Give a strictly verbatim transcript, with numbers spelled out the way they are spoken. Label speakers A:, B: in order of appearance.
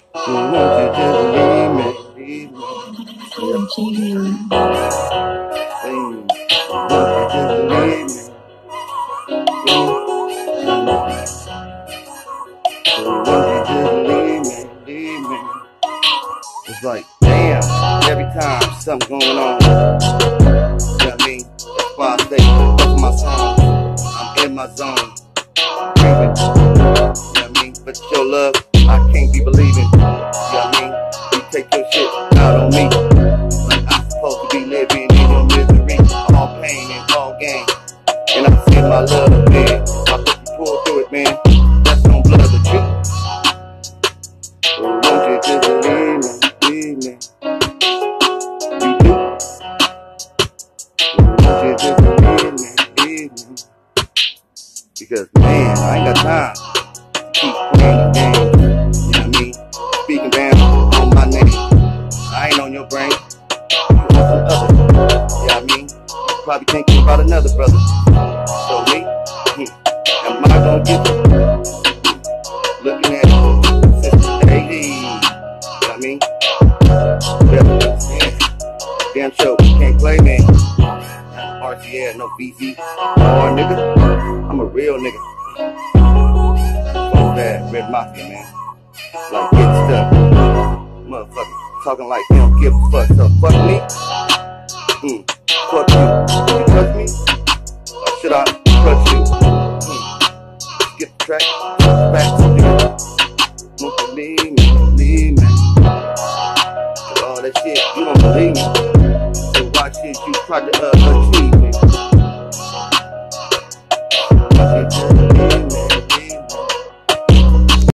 A: Won't you just leave me, leave me?
B: Won't you just leave me?
A: Leave me. It's like, damn, every time something going on. You know what I mean? That's why I stay close to my songs. I'm in my zone. Breathing. You know what I mean? But your love, I can't be believing. You know what I mean? You take your shit out on me. Like I'm supposed to be living in your misery. All pain and all gain. And I see my love, man. I hope you pull through it, man. That's on blood the truth. Won't you just leave me, leave me? You do. Won't you just leave me, leave me? Because, man, I ain't got time to keep playing the game. You know what I mean? Speaking down on my name. I ain't on your brain. You on some other. You know what I mean? You probably thinking about another brother. So me, hmm, am I gonna get you? Looking at you, sister A V E. I mean, yeah, damn show, can't play me. R T L, no B Z. Or nigga, I'm a real nigga. Fuck that, Red Mafia, man. Like, get stuff. Motherfucker, talking like he don't give a fuck. So, fuck me? Hmm, fuck you. Did you trust me? Or should I trust you? Hmm, skip the track, back